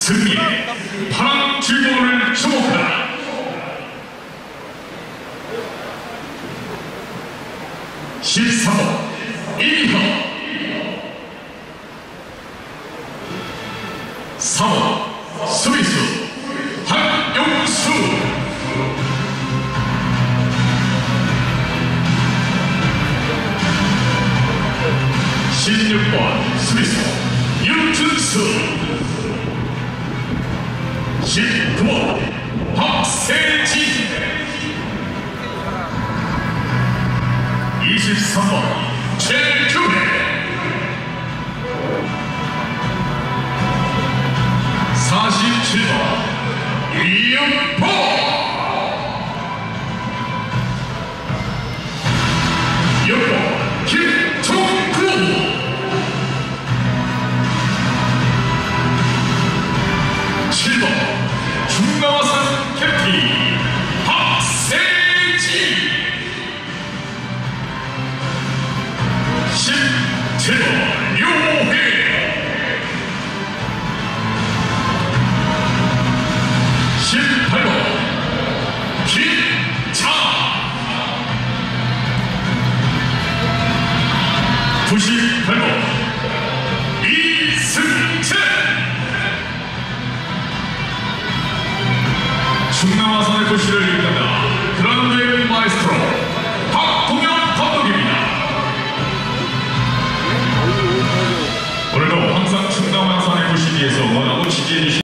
승리의 파란 줄무늬를 주목하라. (13번) 이기헌 3번 수비수 한용수 16번 수비수 유준수 19번 박세진 23번 최규혜 47번 이윤보 6번 김종구 7번 중강화산 캡틴 박세지 17번 요회 18번 김차 98번 이승재 중남아산의 도시를 이끈다 그란드의 마에스트로 박동현 감독입니다. 오늘도 항상 충남아산의 도시에서 원하고 지지해주신